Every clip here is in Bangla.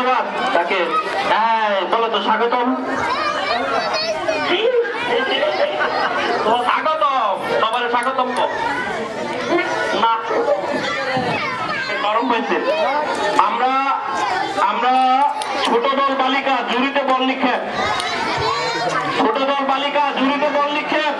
ধন্যবাদ তাকে বলে তো স্বাগতম স্বাগতম সবার স্বাগতম না গরম হয়েছে আমরা আমরা ছোট দল বালিকা জুড়িতে বল নিক্ষেপ ছোট দল বালিকা জুড়িতে বল নিক্ষেপ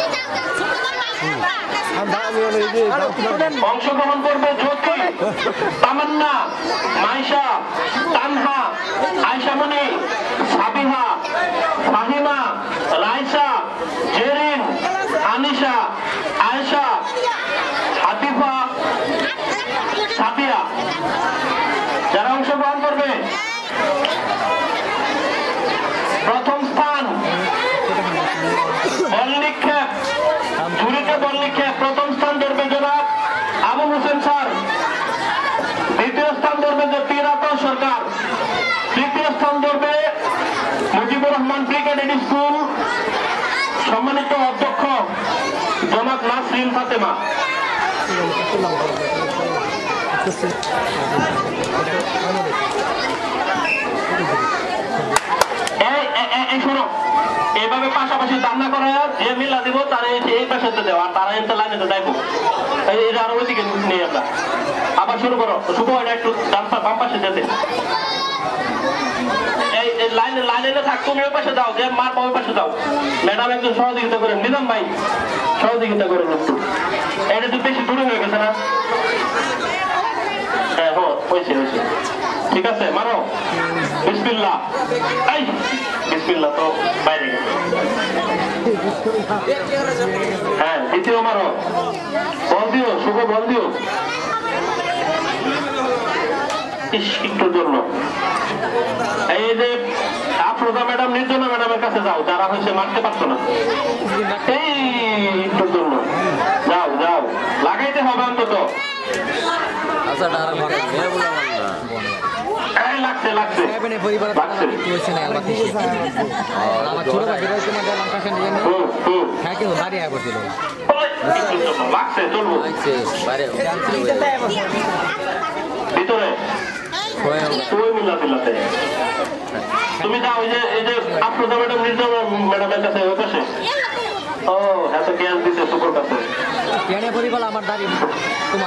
অংশগ্রহণ করবে জ্যোতি তামান্না মাইশা তানহা আয়শামণি সাবিহা ফাহিমা রাইসা জেরিন আনিশা আয়েশা আতিফা সাদিয়া যারা অংশগ্রহণ করবে প্রথম স্থান বল নিক্ষেপ ঝুড়িতে বল নিক্ষেপ প্রথম স্থান ধরবে জনাব আবু হোসেন স্যার দ্বিতীয় স্থান ধরবে তীরাত সরকার তৃতীয় স্থান ধরবে Mujibur Rahman pre cadet school সম্মানিত অধ্যক্ষ জনাব নাসরিন ফাতেমা এই শোনো এইভাবে পাশাপাশি দান্না করা যে মিলা দিব তারা এই পাশে দেওয়া আর তারা এতে লাইনে দেখো এই আরো ওইদিকে নেই আমরা আবার শুরু করো শুভ এটা একটু বাম পাশে যেতে এই লাইনে লাইনে থাক তুমি ওই পাশে দাও যে মার ওই পাশে দাও ম্যাডাম একটু সহযোগিতা করেন নিজাম ভাই সহযোগিতা করেন একটু এটা তো বেশি দূরে হয়ে গেছে না হ্যাঁ হয়েছে হয়েছে ঠিক আছে মারো বিসমিল্লাহ এই বিসমিল্লাহ তো বাইরে হ্যাঁ দ্বিতীয় মারো বল দিও শুভ বল দিও একটুর জন্য এই যে আফরোজা ম্যাডাম নির্জনা ম্যাডামের কাছে যাও যারা হয়েছে মারতে পারছো না এই একটুর জন্য যাও যাও লাগাইতে হবে অন্তত লাগছে লাগছে লাগছে চলবো ভিতরে তুমি যাও এই যে আফরোজা ম্যাডাম নির্জনা ম্যাডামের কাছে ওই পাশে ও এত জ্ঞান দিতে সুপর কাছে আমার দাঁড়িয়ে তোমার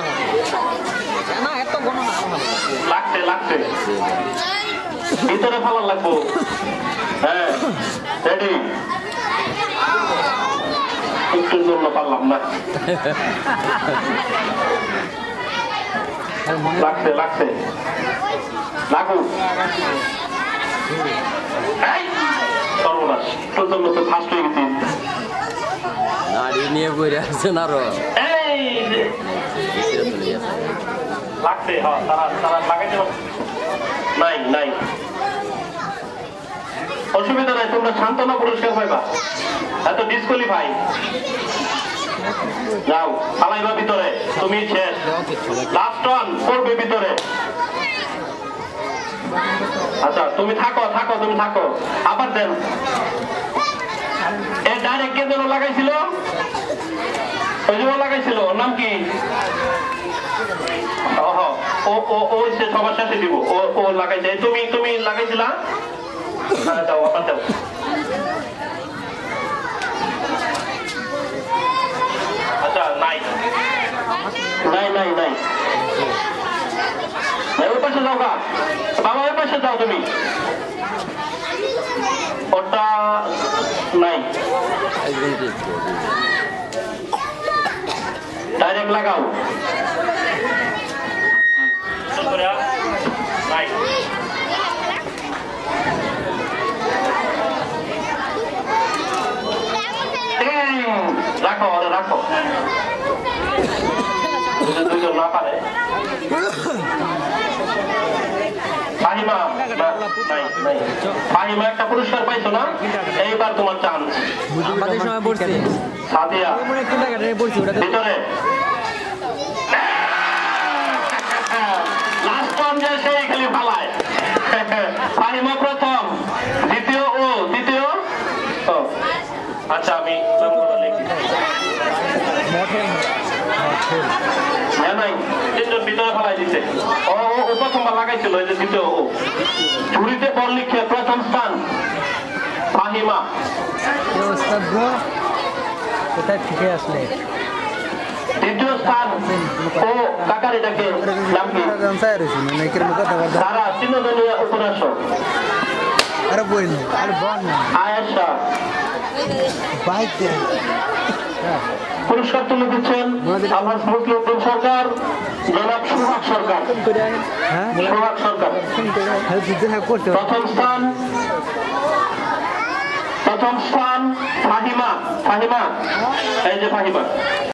লাগছে লাগছে ভিতরে ভালো লাগবো হ্যাঁ রেডি একটুর জন্য পারলাম না লাগছে লাগছে লাগু সর্বনাশ একটুর জন্য তো ফার্স্ট হয়ে গেছি নাড়ি নিয়ে বইরে আছেন আরো লাগছে হ্যাঁ তারা লাগাইতে নাই নাই অসুবিধা নাই তোমরা সান্ত্বনা পুরস্কার পাইবা এত ডিসকোয়ালিফাই যাও পালাইবা ভিতরে তুমি শেষ লাস্ট ওয়ান করবে ভিতরে আচ্ছা তুমি থাকো থাকো তুমি থাকো আবার দেন এ ডাইরেক্ট কে যেন লাগাইছিল ওই যে লাগাইছিল ওর নাম কি ও সে সবার শেষে দিব ও লাগাইছে তুমি লাগাইছিলা দাও আবার দাও আচ্ছা নাই নাই নাই নাই ওই পাশে যাও গা বাবা ওই পাশে যাও তুমি ওটা নাই ডাইরেক্ট লাগাও নাই রাখো রাখো দুজন না পারে ফাহিমা ফাহিমা একটা পুরস্কার পাইছো না এইবার তোমার চান্স আমাদের সময় পড়ছে সাদিয়া ভিতরে লাস্ট টাইম যে সেই খালি ফালায় ফাহিমা প্রথম দ্বিতীয় ও দ্বিতীয় আচ্ছা আমি নাই তিনজন ভিতরে ফেলাই দিচ্ছে ও প্রথমবার লাগাইছিল এই যে দ্বিতীয় ও ফাহিমা। কোথায় থেকে আসলে? দ্বিতীয় স্থান ও কাকার এটাকে নাম কি? তারা তৃণদলীয় উপন্যাসক আরে বই না, আরে বল না। আয়েশা। বাইক দে। পুরস্কার তুলে দিচ্ছেন আলহাজ মুসলিউদ্দিন সরকার, জনাব সুহাগ সরকার। হ্যাঁ সুহাগ সরকার প্রথম স্থান ফাহিমা। এই যে ফাহিমা।